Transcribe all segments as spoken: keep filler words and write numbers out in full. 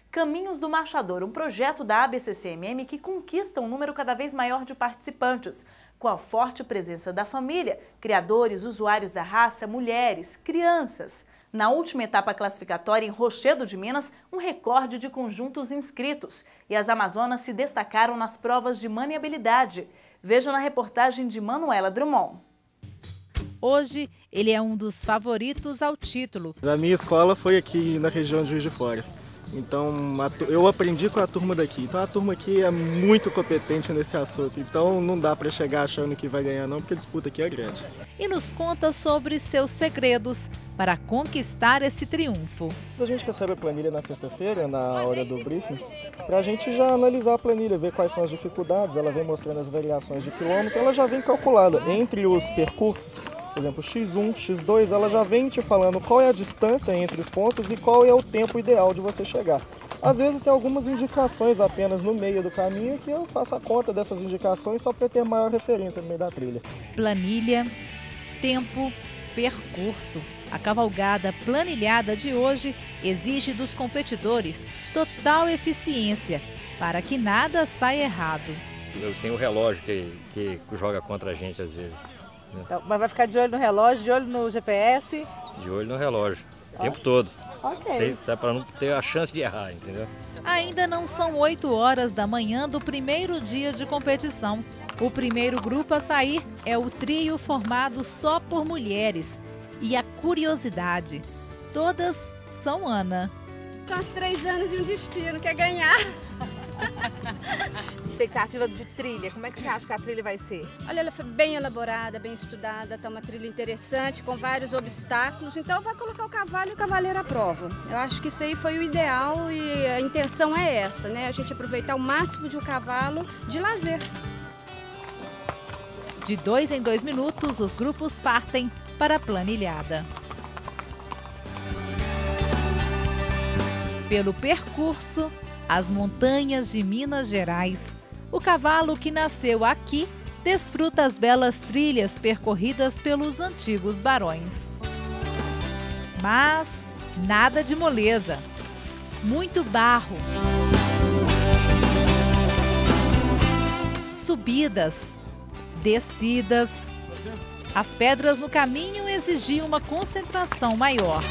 Caminhos do Marchador, um projeto da A B C C M M que conquista um número cada vez maior de participantes, com a forte presença da família, criadores, usuários da raça, mulheres, crianças. Na última etapa classificatória em Rochedo de Minas, um recorde de conjuntos inscritos. E as amazonas se destacaram nas provas de maniabilidade. Veja na reportagem de Manuela Drummond. Hoje, ele é um dos favoritos ao título. A minha escola foi aqui na região de Juiz de Fora. Então, eu aprendi com a turma daqui. Então, a turma aqui é muito competente nesse assunto. Então, não dá para chegar achando que vai ganhar não, porque a disputa aqui é grande. E nos conta sobre seus segredos para conquistar esse triunfo. A gente recebe a planilha na sexta-feira, na hora do briefing, para a gente já analisar a planilha, ver quais são as dificuldades. Ela vem mostrando as variações de quilômetro, ela já vem calculada entre os percursos. Por exemplo, xis um, xis dois, ela já vem te falando qual é a distância entre os pontos e qual é o tempo ideal de você chegar. Às vezes tem algumas indicações apenas no meio do caminho que eu faço a conta dessas indicações só para ter maior referência no meio da trilha. Planilha, tempo, percurso. A cavalgada planilhada de hoje exige dos competidores total eficiência para que nada saia errado. Eu tenho o relógio que, que joga contra a gente às vezes. Então, mas vai ficar de olho no relógio, de olho no G P S? De olho no relógio, o tempo todo. Ok. Para não ter a chance de errar, entendeu? Ainda não são oito horas da manhã do primeiro dia de competição. O primeiro grupo a sair é o trio formado só por mulheres. E a curiosidade, todas são Ana. São os três anos e um destino, quer ganhar. Expectativa de trilha, como é que você acha que a trilha vai ser? Olha, ela foi bem elaborada, bem estudada, tá uma trilha interessante, com vários obstáculos, então vai colocar o cavalo e o cavaleiro à prova. Eu acho que isso aí foi o ideal e a intenção é essa, né? A gente aproveitar o máximo de um cavalo de lazer. De dois em dois minutos, os grupos partem para a planilhada. Pelo percurso, as montanhas de Minas Gerais. O cavalo que nasceu aqui desfruta as belas trilhas percorridas pelos antigos barões. Mas nada de moleza. Muito barro. Subidas, descidas. As pedras no caminho exigiam uma concentração maior.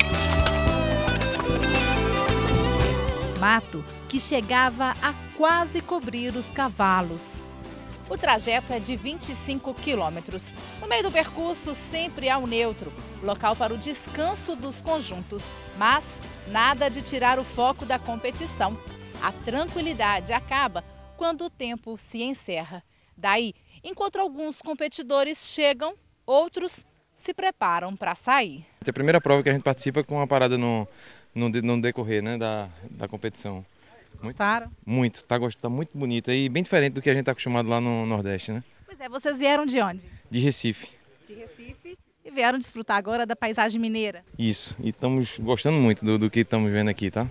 Mato que chegava a quase cobrir os cavalos. O trajeto é de vinte e cinco quilômetros. No meio do percurso sempre há um neutro, local para o descanso dos conjuntos. Mas nada de tirar o foco da competição. A tranquilidade acaba quando o tempo se encerra. Daí, enquanto alguns competidores chegam, outros se preparam para sair. É a primeira prova que a gente participa com uma parada no... no, no decorrer, né, da, da competição. Muito, Gostaram? Muito, tá, tá muito bonita e bem diferente do que a gente está acostumado lá no Nordeste, né? Pois é, vocês vieram de onde? De Recife. De Recife e vieram desfrutar agora da paisagem mineira. Isso, e estamos gostando muito do, do que estamos vendo aqui, tá?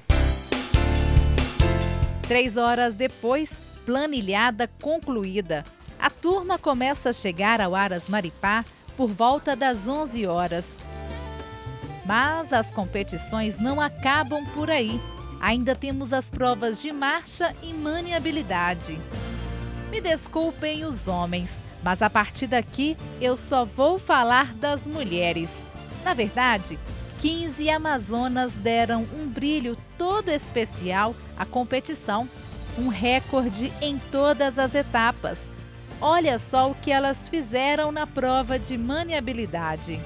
Três horas depois, planilhada concluída. A turma começa a chegar ao Aras Maripá por volta das onze horas. Mas as competições não acabam por aí. Ainda temos as provas de marcha e maniabilidade. Me desculpem os homens, mas a partir daqui eu só vou falar das mulheres. Na verdade, quinze amazonas deram um brilho todo especial à competição, um recorde em todas as etapas. Olha só o que elas fizeram na prova de maniabilidade.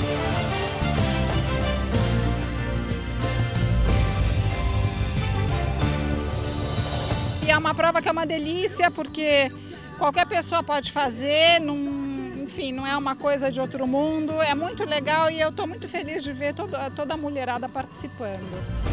E é uma prova que é uma delícia, porque qualquer pessoa pode fazer, não, enfim, não é uma coisa de outro mundo. É muito legal e eu estou muito feliz de ver toda, toda a mulherada participando.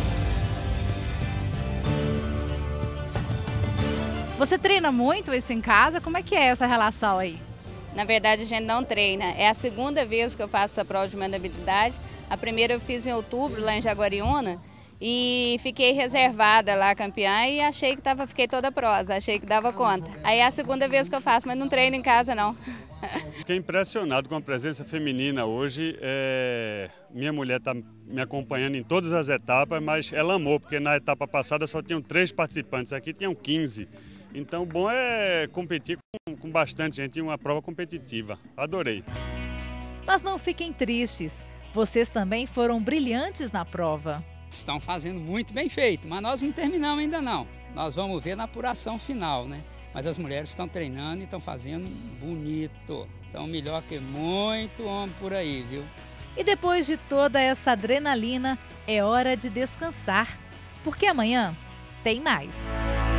Você treina muito isso em casa? Como é que é essa relação aí? Na verdade, a gente não treina. É a segunda vez que eu faço essa prova de maniabilidade. A primeira eu fiz em outubro, lá em Jaguariúna. E fiquei reservada lá, campeã, e achei que tava, fiquei toda prosa, achei que dava conta. Aí é a segunda vez que eu faço, mas não treino em casa não. Fiquei impressionado com a presença feminina hoje. É... Minha mulher está me acompanhando em todas as etapas, mas ela amou, porque na etapa passada só tinham três participantes, aqui tinham quinze. Então, bom é competir com, com bastante gente em uma prova competitiva. Adorei. Mas não fiquem tristes, vocês também foram brilhantes na prova. Estão fazendo muito bem feito, mas nós não terminamos ainda não. Nós vamos ver na apuração final, né? Mas as mulheres estão treinando e estão fazendo bonito. Estão melhor que muito homem por aí, viu? E depois de toda essa adrenalina, é hora de descansar, porque amanhã tem mais.